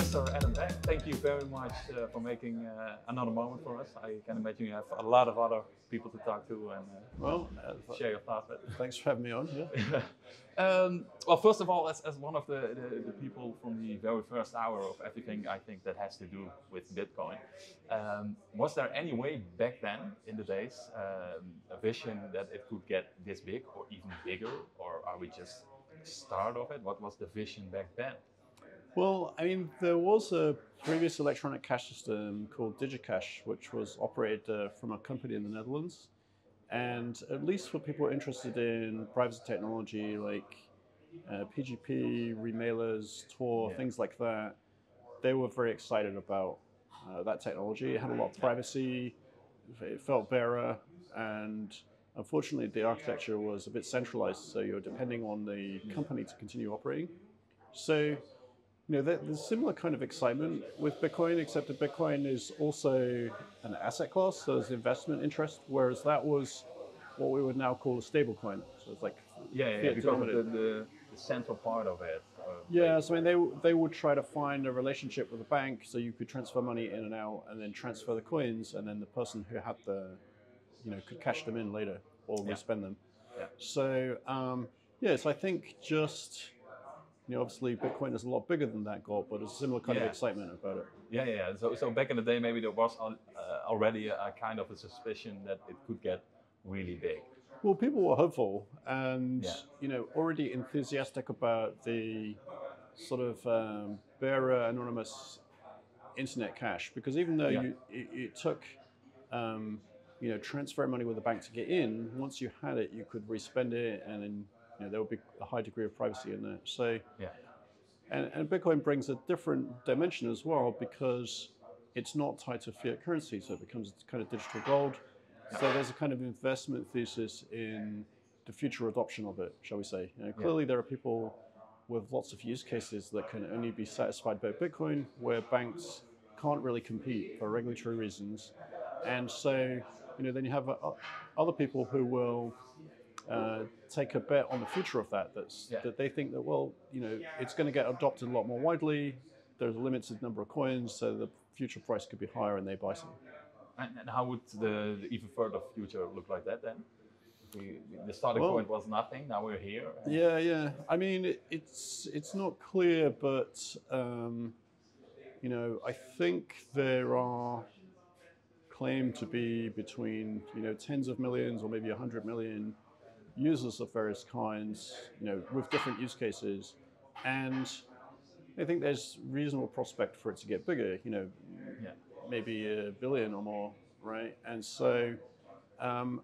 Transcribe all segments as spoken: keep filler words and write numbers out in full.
Mister Adam Beck, thank you very much uh, for making uh, another moment for us. I can imagine you have a lot of other people to talk to and uh, well, uh, share your thoughts with. Thanks for having me on. Yeah. um, well, first of all, as, as one of the, the, the people from the very first hour of everything I think that has to do with Bitcoin, um, was there any way back then in the days um, a vision that it could get this big or even bigger, or are we just start of it? What was the vision back then? Well, I mean, there was a previous electronic cash system called DigiCash, which was operated uh, from a company in the Netherlands. And at least for people interested in privacy technology like uh, P G P, remailers, Tor, Yeah. things like that, they were very excited about uh, that technology. It had a lot of privacy, it felt bearer, and unfortunately the architecture was a bit centralized, so you're depending on the company to continue operating. So, you know, there's similar kind of excitement with Bitcoin, except that Bitcoin is also an asset class, so there's investment interest, whereas that was what we would now call a stable coin. So it's like yeah, yeah, fiat because of the, denominated. the, the central part of it. Uh, Yeah, so I mean, they they would try to find a relationship with a bank, so you could transfer money in and out, and then transfer the coins, and then the person who had the, you know, could cash them in later or Yeah. respend them. Yeah. So um, yeah, so I think just, you know, obviously Bitcoin is a lot bigger than that goal, but there's a similar kind Yeah. of excitement about it. Yeah, yeah. yeah. So, so back in the day, maybe there was al- uh, already a, a kind of a suspicion that it could get really big. Well, people were hopeful and, Yeah. you know, already enthusiastic about the sort of um, bearer anonymous internet cash, because even though Yeah. you it, it took um, you know, transfer money with the bank to get in, once you had it, you could respend it, and then, you know, there would be a high degree of privacy in there. So, Yeah. and, and Bitcoin brings a different dimension as well, because it's not tied to fiat currency, so it becomes kind of digital gold. So there's a kind of investment thesis in the future adoption of it, shall we say. You know, clearly there are people with lots of use cases that can only be satisfied by Bitcoin, where banks can't really compete for regulatory reasons. And so, you know, then you have uh, other people who will uh, take a bet on the future of that, that's, Yeah. that they think that, well, you know, it's going to get adopted a lot more widely, there's a limited number of coins, so the future price could be higher, and they buy some. And, and how would the, the even further future look like that then? We, the starting Well, point was nothing. Now we're here. and- Yeah, yeah. I mean, it, it's it's not clear, but um, you know, I think there are claimed to be between, you know, tens of millions or maybe a hundred million users of various kinds, you know, with different use cases, and I think there's reasonable prospect for it to get bigger. You know, Yeah. maybe a billion or more, right? And so. Um,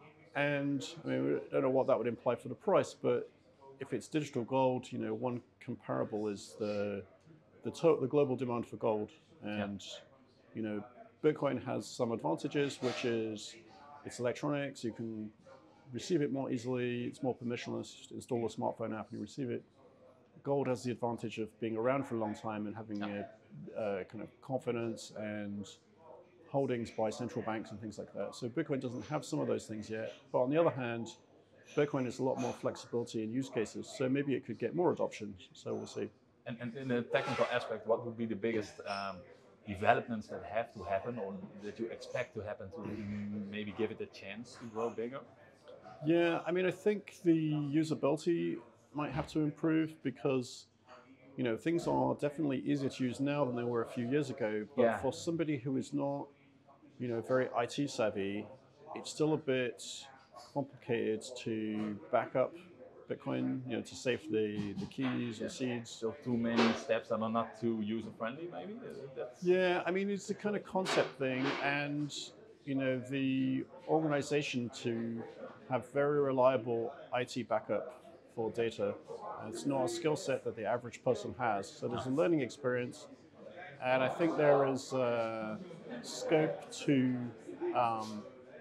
And I mean, we don't know what that would imply for the price, but if it's digital gold, you know, one comparable is the the, to- the global demand for gold, and you know, Bitcoin has some advantages, which is it's electronic, so you can receive it more easily. It's more permissionless. Just install a smartphone app and you receive it. Gold has the advantage of being around for a long time and having a, a kind of confidence and holdings by central banks and things like that. So Bitcoin doesn't have some of those things yet. But on the other hand, Bitcoin has a lot more flexibility in use cases. So maybe it could get more adoption. So we'll see. And, and in the technical aspect, what would be the biggest um, developments that have to happen, or that you expect to happen to maybe give it a chance to grow bigger? Yeah, I mean, I think the usability might have to improve, because, you know, things are definitely easier to use now than they were a few years ago. But Yeah. for somebody who is not, you know, very I T savvy, it's still a bit complicated to back up Bitcoin, you know, to save the, the keys and seeds. Still too many steps that are not too user friendly, maybe? Uh, That's... Yeah, I mean, it's a kind of concept thing, and, you know, the organization to have very reliable I T backup for data, it's not a skill set that the average person has. So there's a learning experience, and I think there is uh, scope to, um,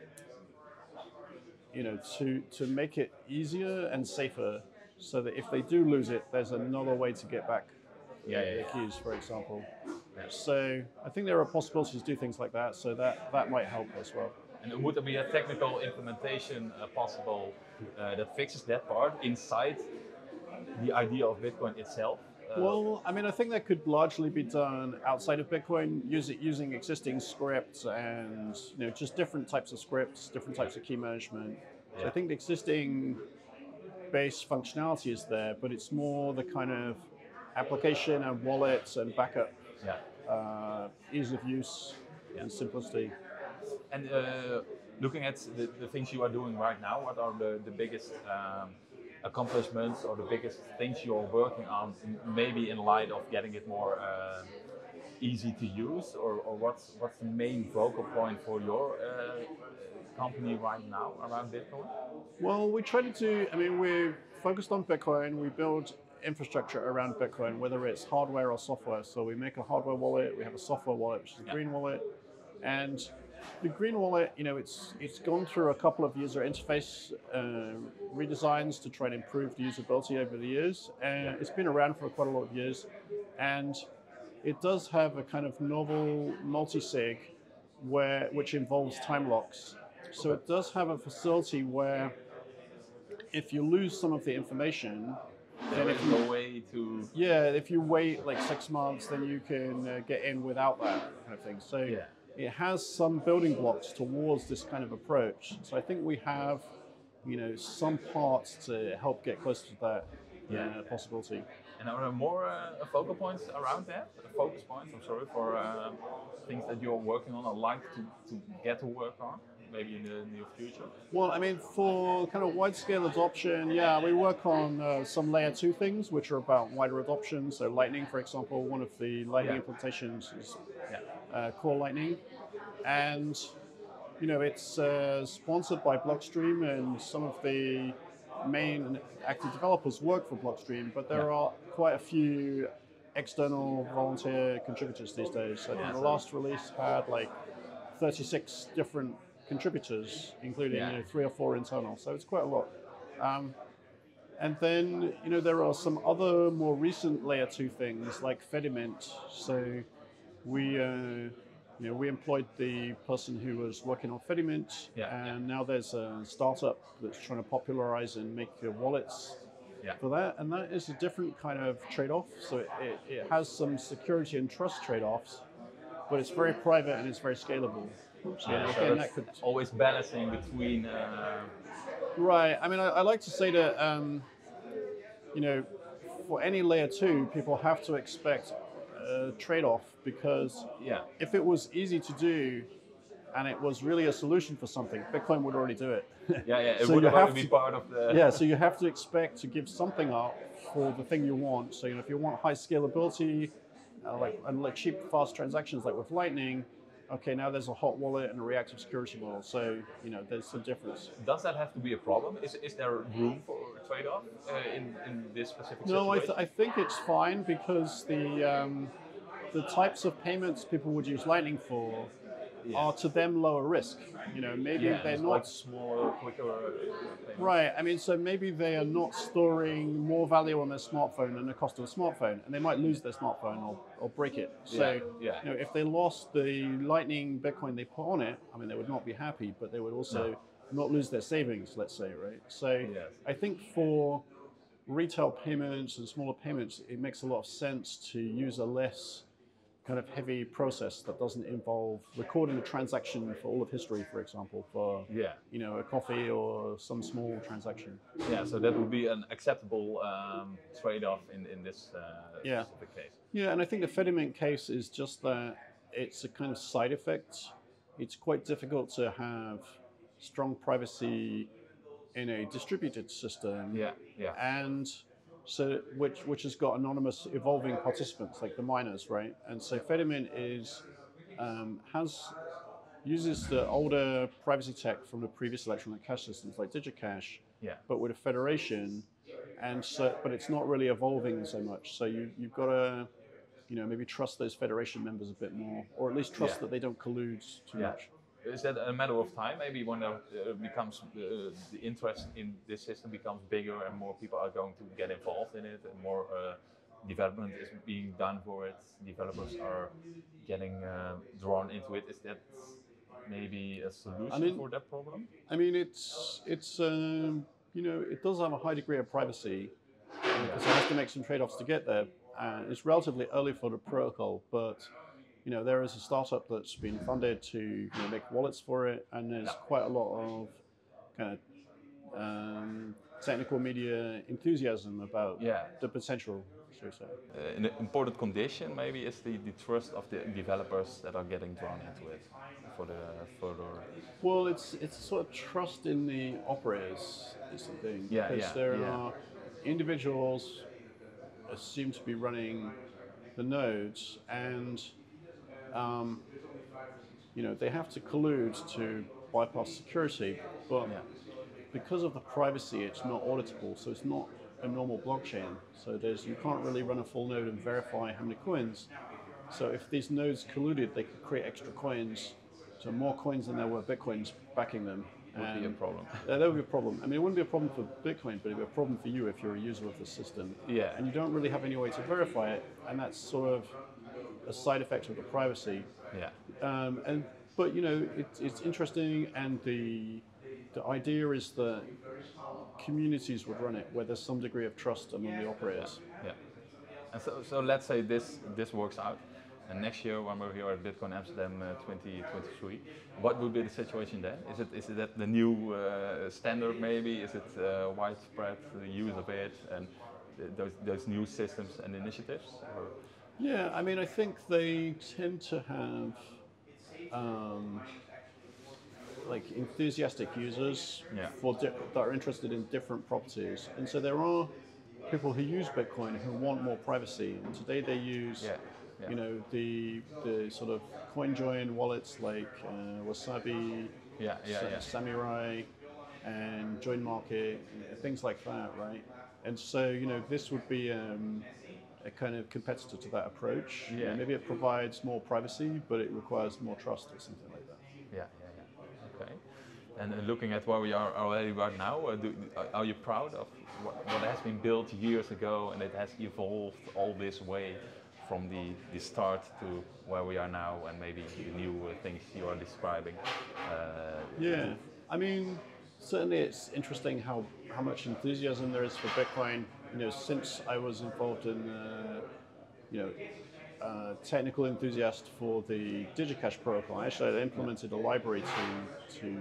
you know, to to make it easier and safer, so that if they do lose it, there's another way to get back Yeah, yeah, the yeah. keys, for example. So I think there are possibilities to do things like that. So that that might help as well. And would there be a technical implementation uh, possible uh, that fixes that part inside the idea of Bitcoin itself? Uh, Well, I mean, I think that could largely be done outside of Bitcoin, use it using existing scripts and you know just different types of scripts, different types of key management. So I yeah. think the existing base functionality is there, but it's more the kind of application and wallets and backup, Yeah. uh, ease of use, Yeah. and simplicity. And uh, looking at the, the things you are doing right now, what are the, the biggest um, accomplishments or the biggest things you're working on, m- maybe in light of getting it more uh, easy to use, or, or what's, what's the main focal point for your uh, company right now around Bitcoin? Well, we try to do, I mean, we're focused on Bitcoin. We build infrastructure around Bitcoin, whether it's hardware or software. So we make a hardware wallet, we have a software wallet, which is a Yeah. green wallet. And the green wallet, you know, it's it's gone through a couple of user interface uh, redesigns to try and improve the usability over the years. And it's been around for quite a lot of years. And it does have a kind of novel multi-sig where which involves time locks. So Okay. it does have a facility where if you lose some of the information, then There if is you no way to. yeah, if you wait like six months, then you can uh, get in without that kind of thing. So Yeah. it has some building blocks towards this kind of approach. So I think we have, you know, some parts to help get closer to that Yeah. uh, possibility. And are there more uh, focal points around that? Focus points, I'm sorry, for uh, things that you're working on or like to, to get to work on, maybe in the near future? Well, I mean, for kind of wide-scale adoption, yeah, we work on uh, some layer two things, which are about wider adoption. So Lightning, for example, one of the Lightning Yeah. implementations is Yeah. uh, Core Lightning. And, you know, it's uh, sponsored by Blockstream, and some of the main active developers work for Blockstream, but there Yeah. are quite a few external volunteer contributors these days. So I think Yeah, the so- last release had like thirty-six different contributors, including Yeah. you know three or four internal. So it's quite a lot. Um, and then you know there are some other more recent layer two things like Fedimint. So we uh, you know we employed the person who was working on Fedimint, Yeah, and now there's a startup that's trying to popularize and make uh, wallets Yeah. for that, and that is a different kind of trade-off. So it, it, it has some security and trust trade-offs, but it's very private and it's very scalable. So Yeah, so again, that's that could always balancing between. Uh, right. I mean, I, I like to say that um, you know, for any layer two, people have to expect a trade-off, because yeah. if it was easy to do and it was really a solution for something, Bitcoin would already do it. Yeah, yeah. It So would you already have be to- part of the. Yeah, so you have to expect to give something up for the thing you want. So you know, if you want high scalability, uh, like and like cheap, fast transactions, like with Lightning, okay, now there's a hot wallet and a reactive security model. So you know, there's a difference. Does that have to be a problem? Is, is there room for a trade-off uh, in in this specific No, I, situation? th- I think it's fine, because the um, the types of payments people would use Lightning for Yeah. are to them lower risk. You know, maybe Yeah, they're it's not like smaller, quicker. Uh, payments. right. I mean, so maybe they are not storing more value on their smartphone than the cost of a smartphone, and they might lose their smartphone or, or break it. So, Yeah, yeah. you know, if they lost the Lightning Bitcoin they put on it, I mean, they would not be happy, but they would also No. not lose their savings. Let's say, right? So, Yes. I think for retail payments and smaller payments, it makes a lot of sense to use a less kind of heavy process that doesn't involve recording a transaction for all of history, for example, for Yeah. you know a coffee or some small transaction. Yeah. So that would be an acceptable um, trade-off in in this uh, Yeah. specific case. Yeah, and I think the Fedimint case is just that it's a kind of side effect. It's quite difficult to have strong privacy in a distributed system. Yeah. Yeah. And so which which has got anonymous evolving participants like the miners, right? And so Fedimint is um, has uses the older privacy tech from the previous electronic cash systems like DigiCash, Yeah. but with a federation, and so but it's not really evolving so much. So you you've got to you know maybe trust those federation members a bit more, or at least trust Yeah. that they don't collude too Yeah. much. Is that a matter of time? Maybe when there uh, becomes uh, the interest in this system becomes bigger and more people are going to get involved in it, and more uh, development is being done for it. Developers are getting uh, drawn into it. Is that maybe a solution I mean- for that problem? I mean, it's it's um, you know it does have a high degree of privacy, because it has to make some trade-offs to get there. and it's relatively early for the protocol, but you know, there is a startup that's been funded to you know, make wallets for it, and there's quite a lot of kind of um, technical media enthusiasm about Yeah. the potential. So to say. Uh, an important condition maybe is the, the trust of the developers that are getting drawn into it for the further. Well, it's it's sort of trust in the operators is the thing, Yeah, because yeah, there yeah. are individuals that seem to be running the nodes, and um, you know they have to collude to bypass security, but Yeah. because of the privacy, it's not auditable, so it's not a normal blockchain. So there's you can't really run a full node and verify how many coins. So if these nodes colluded, they could create extra coins, so more coins than there were bitcoins backing them. Would be a problem. Uh, that would be a problem. I mean, it wouldn't be a problem for Bitcoin, but it'd be a problem for you if you're a user of the system. Yeah. And you don't really have any way to verify it, and that's sort of a side effect of the privacy. Yeah. Um, and but you know, it, it's interesting, and the the idea is that communities would run it where there's some degree of trust among the operators. Yeah. And so, so let's say this this works out, and next year when we're here at Bitcoin Amsterdam uh, twenty twenty-three, what would be the situation then? Is it is it that the new uh, standard maybe? Is it uh, widespread the use of it and th- those those new systems and initiatives? Or? Yeah, I mean, I think they tend to have um, like enthusiastic users Yeah. for di- that are interested in different properties, and so there are people who use Bitcoin who want more privacy, and today they use, Yeah. Yeah. you know, the the sort of CoinJoin wallets like uh, Wasabi, Yeah, yeah, Sa- yeah. Samurai, and Join Market, things like that, right? And so, you know, this would be um, a kind of competitor to that approach. You know, Yeah. maybe it provides more privacy, but it requires more trust or something like that. Yeah, yeah, yeah. Okay. And uh, looking at where we are already right now, uh, do, are you proud of what, what has been built years ago and it has evolved all this way from the, the start to where we are now and maybe the new uh, things you are describing? Uh, Yeah, I mean, certainly it's interesting how, how much enthusiasm there is for Bitcoin. You know, since I was involved in, uh, you know, uh, technical enthusiast for the DigiCash protocol. Actually, I implemented a library to to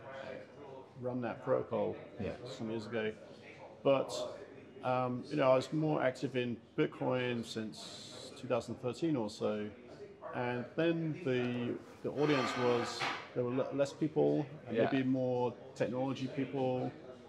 run that protocol Yeah. some years ago. But um, you know, I was more active in Bitcoin since two thousand thirteen or so, and then the the audience was there were le- less people, and Yeah. maybe more technology people,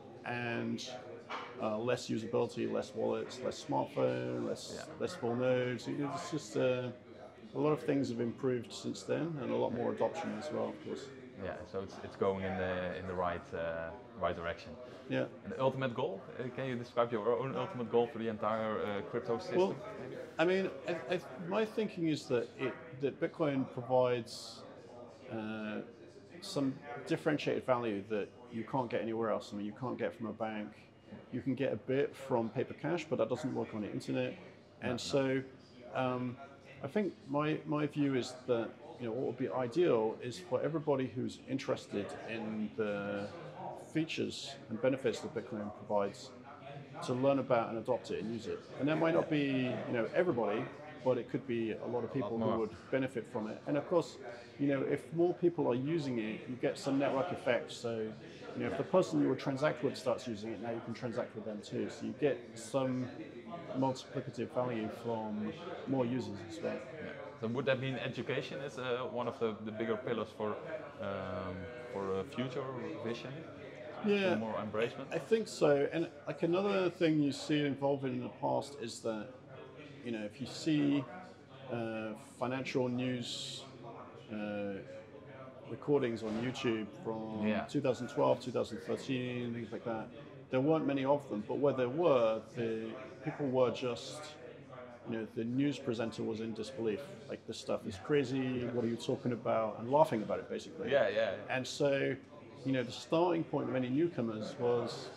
and uh, less usability, less wallets, less smartphone, less Yeah. less full nodes. It- It's just uh, a lot of things have improved since then, and a lot more adoption as well, of course. Yeah, so it's, it's going in the in the right uh, right direction. Yeah. And the ultimate goal? Uh, can you describe your own ultimate goal for the entire uh, crypto system? Well, maybe? I mean, I, I, my thinking is that it that Bitcoin provides uh, some differentiated value that you can't get anywhere else. I mean, you can't get from a bank. You can get a bit from paper cash, but that doesn't work on the internet. And No, so, um, I think my my view is that you know what would be ideal is for everybody who's interested in the features and benefits that Bitcoin provides to learn about and adopt it and use it. And that might not be, you know, everybody, but it could be a lot of people who more. would benefit from it. And of course, you know, if more people are using it, you get some network effect. So, you know, if the person you would transact with starts using it, now you can transact with them too. So you get some multiplicative value from more users as well. Yeah. So would that mean education is uh, one of the, the bigger pillars for um, for a future vision? Yeah. For more embracement? I think so. And like another thing you see involved in the past is that, you know, if you see uh, financial news uh, recordings on YouTube from Yeah. two thousand twelve, two thousand thirteen, things like that, there weren't many of them. But where there were, the people were just, you know, the news presenter was in disbelief. Like, this stuff is crazy. What are you talking about? And laughing about it, basically. Yeah, yeah. yeah. And so, you know, the starting point of any newcomers was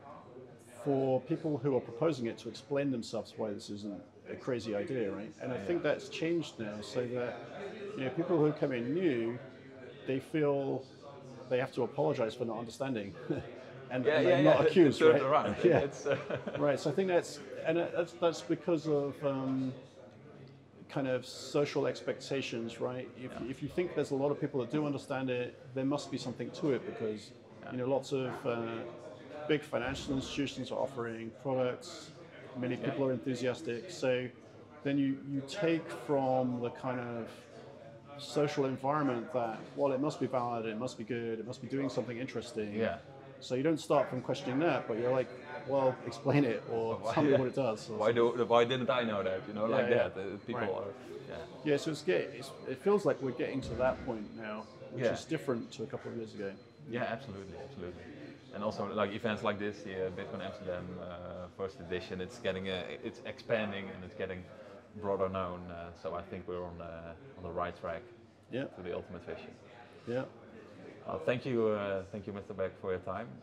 for people who are proposing it to explain themselves why this isn't a crazy idea, right? And I think that's changed now, so that, you know, people who come in new, they feel they have to apologize for not understanding. and, Yeah, and yeah, they're yeah. not accused, Turned right? around. Yeah. It's, uh, Right. So I think that's and that's that's because of um, kind of social expectations, right? If Yeah. if you think there's a lot of people that do understand it, there must be something to it because you know lots of uh, big financial institutions are offering products. Many people Yeah. are enthusiastic. So then you you take from the kind of social environment that, well, it must be valid, it must be good, it must be doing something interesting. Yeah. So you don't start from questioning that, but you're like, well, explain it or Why, tell me what it does. or why do why didn't I know that? You know, Yeah, like yeah. that. Uh, people Right. are. Yeah. Yeah, so it's, get, it's it feels like we're getting to that point now, which Yeah. is different to a couple of years ago. Yeah, absolutely, absolutely. And also like events like this, the uh, Bitcoin Amsterdam uh, first edition, it's getting uh, it's expanding and it's getting broader known. Uh, so I think we're on uh, on the right track Yeah, to the ultimate vision. yeah. Uh, thank you, uh, thank you, Mister Beck, for your time.